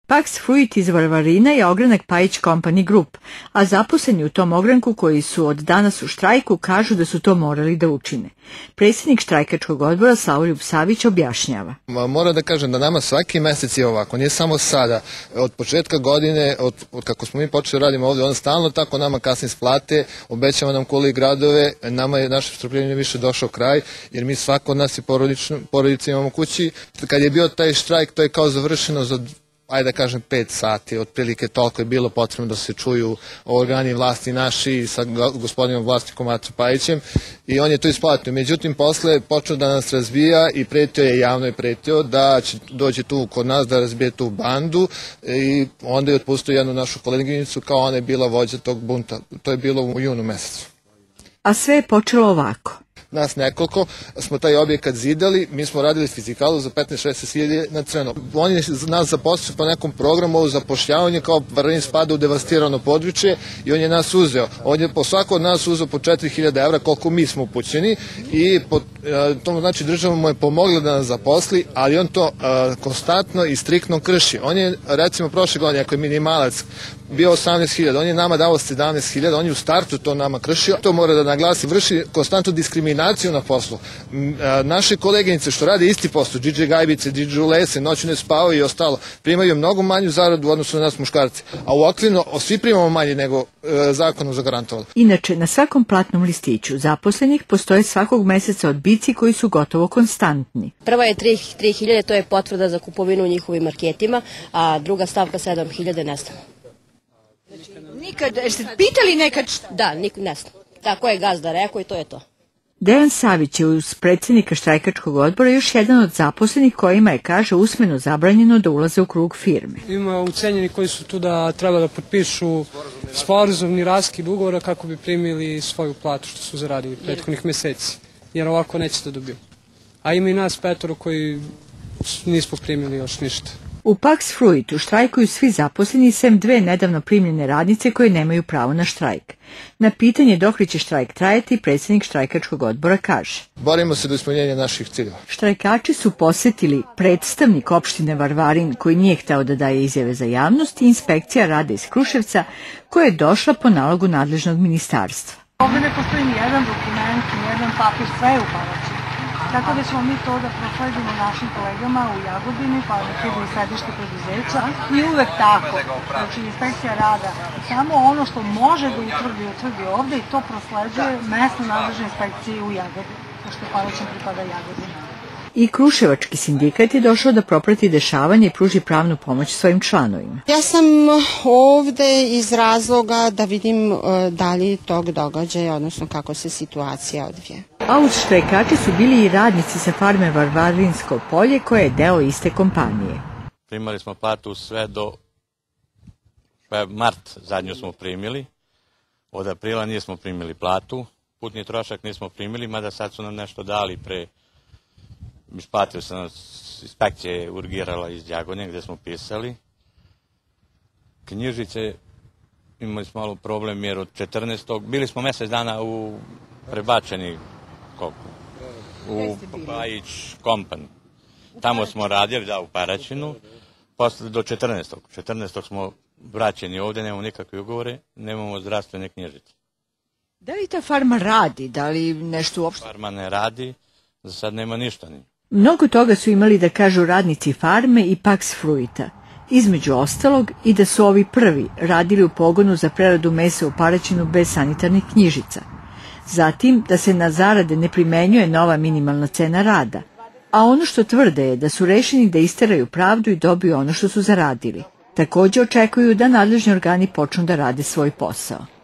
Pax Fruit iz Varvarina je ogranak Pajić Company Group, a zaposleni u tom ogranku koji su od danas u štrajku kažu da su to morali da učine. Predsjednik štrajkačkog odbora Slavoljub Savić objašnjava. Moram da kažem da nama svaki mesec je ovako, nije samo sada. Od početka godine, od kako smo mi počeli radimo ovdje, ono stalno tako nama kasni isplate, obećava nam koli gradove, nama je naše strpljenje više došao kraj, jer mi svako od nas i porodice imamo kući. Kad je bio taj štrajk, to je kao završeno za, ajde da kažem, 5 sati, otprilike toliko je bilo potrebno da se čuju organi vlasti naši sa gospodinom vlasnikom Macom Pajićem i on je to isplatio. Međutim, posle počeo da nas razbija i pretio je, javno je pretio da će doći tu kod nas da razbije tu bandu i onda je otpustio jednu našu koleginicu kao ona je bila vođa tog bunta. To je bilo u junu mesecu. A sve je počelo ovako. Nas nekoliko smo taj objekat zidali, mi smo radili fizikalu za 15-16 hiljada na crno. Oni nas zaposlili po nekom programu zapošljavanja, kao Varvarin spada u devastirano područje i on je nas uzeo. On je po svako od nas uzeo po 4.000 evra koliko mi smo upućeni i to znači država mu je pomogla da nas zaposli, ali on to konstantno i striktno krši. On je recimo prošle godine, ako je minimalac bio 18.000, on je nama dao 17.000, on je u startu to nama kršio. To mora da naglasi, vrši konstantnu diskriminaciju na poslu. Naše koleginice što rade isti posao, DJ Gajbice, DJ Lese, noću ne spavaju i ostalo, primaju mnogo manju zaradu u odnosu na nas muškarci. A u okvirno svi primamo manje nego zakonom zagarantovali. Inače, na svakom platnom listiću zaposlenih postoje svakog meseca odbici koji su gotovo konstantni. Prva je 3.000, to je potvrda za kupovinu u njihovim marketima, a druga stavka 7.000 nestane. Nikad, ste pitali nekad? Da, nestane. Tako je gazda rekao i to je to. Dejan Savić je uz predsjednika štrajkačkog odbora još jedan od zaposlenih kojima je, kaže, usmeno zabranjeno da ulaze u krug firme. Ima ucenjeni koji su tu da treba da potpišu sporazumni raskid ugovora kako bi primili svoju platu što su zaradili prethodnih meseci, jer ovako neće da dobiju. A ima i nas 5 koji nismo primili još ništa. U Pax Fruitu štrajkuju svi zaposleni sem 2 nedavno primljene radnice koje nemaju pravo na štrajk. Na pitanje dok li će štrajk trajati, predsjednik štrajkačkog odbora kaže. Borimo se do ispunjenja naših ciljeva. Štrajkači su posjetili predstavnik opštine Varvarin koji nije hteo da daje izjave za javnost i inspekcija rada iz Kruševca koja je došla po nalogu nadležnog ministarstva. Ovdje ne postoji ni jedan dokument, ni jedan papir, sve je u palači. Tako da ćemo mi to da prosledimo našim kolegama u Jagodini, pa da idu i sedište preduzeća i uvek tako. Znači, inspekcija rada samo ono što može da utvrdi ovde i to prosleđuje mesno nadležne inspekcije u Jagodini, pošto palačom pripada Jagodini. I Kruševački sindikat je došao da proprati dešavanje i pruži pravnu pomoć svojim članovima. Ja sam ovde iz razloga da vidim da li tog događaja, odnosno kako se situacija odvija. A uz štrajkače su bili i radnici sa farme Varvarinsko polje koja je deo iste kompanije. Primali smo platu sve do mart, zadnju smo primili. Od aprila nismo primili platu, putni trošak nismo primili, mada sad su nam nešto dali pre. Isplatio sam nas, inspekcija je urgirala iz Jagodnje gdje smo pisali. Knjižice, imali smo malo problem jer od 14. bili smo mjesec dana prebačeni u Pajić Company. Tamo smo radili, u Paraćinu, posle do 14. 14. smo vraćeni ovdje, nemamo nikakve ugovore, nemamo zdravstvene knjižice. Da li ta farma radi, da li nešto uopšte? Farma ne radi, za sad nema ništa ni. Mnogo toga su imali da kažu radnici farme i Pax Fruita. Između ostalog i da su ovi prvi radili u pogonu za preradu mesa u Paraćinu bez sanitarnih knjižica. Zatim da se na zarade ne primenjuje nova minimalna cena rada. A ono što tvrde je da su rešeni da isteraju pravdu i dobiju ono što su zaradili. Također očekuju da nadležni organi počnu da rade svoj posao.